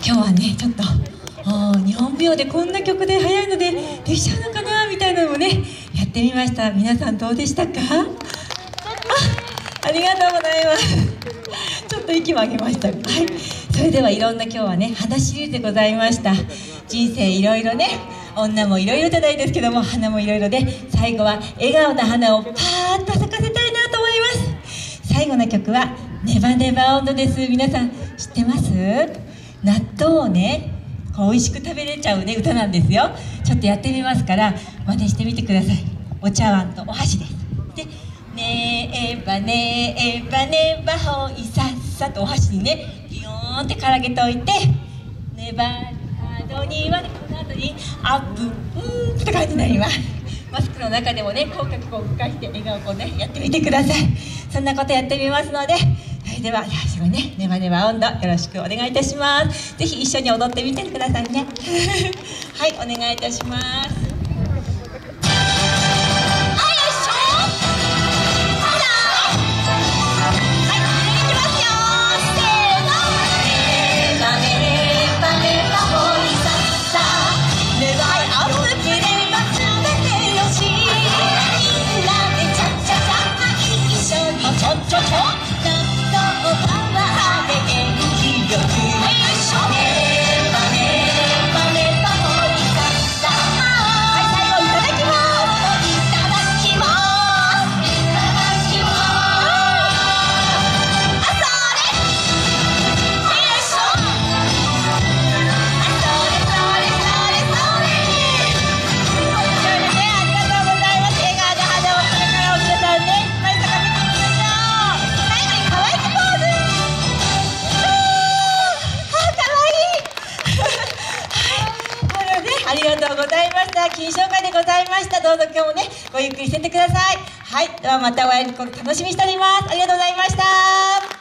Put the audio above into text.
今日はねちょっと日本舞踊でこんな曲で速いのでできちゃうのかなみたいなのもねやってみました。皆さんどうでしたか？ありがとうございます。ちょっと息も上げました。はい、それではいろんな今日はね花シリーズでございました。人生いろいろね、女もいろいろじゃないですけども花もいろいろで、最後は笑顔な花をパーッと咲かせたいなと思います。最後の曲はネバネバ温度です。皆さん知ってます？納豆をね美味しく食べれちゃうね歌なんですよ。ちょっとやってみますから真似してみてください。お茶碗とお箸です。でねえばねえばねばほいさっさとお箸にねビヨーンってからげておいて、ねばる角にはねこの後にアップって感じになります。マスクの中でもね口角を動かして笑顔をねやってみてください。そんなことやってみますので、それでは最後ねネバネバ温度よろしくお願いいたします。ぜひ一緒に踊ってみてくださいね。はい、お願いいたします。ありがとうございました。金賞会でございました。どうぞ今日もねごゆっくりしてってください。はい、ではまたお会いすること楽しみにしております。ありがとうございました。